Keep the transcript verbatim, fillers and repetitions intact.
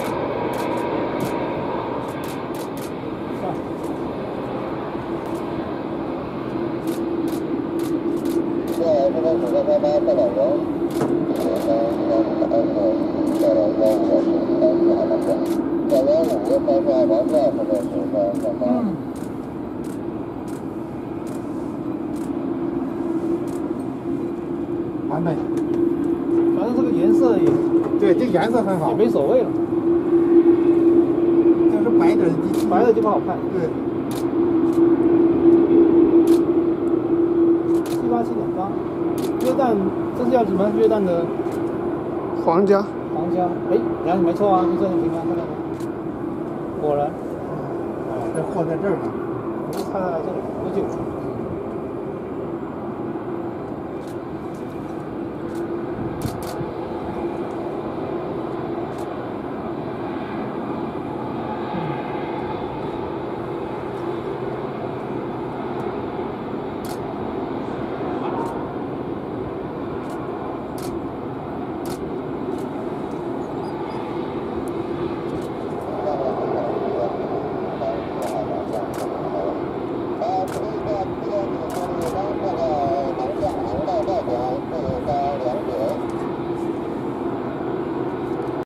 完美， 反正这个颜色也对，这颜色很好， 也没所谓了， 就是白点的地， 白的就不好看。 对， 七八七点八，约旦这是叫什么？约旦的皇家。 皇家，哎，你看没错啊，就这种情况，看到吗？果然， 哦，这货在这儿呢， 我就看到了这里，多久？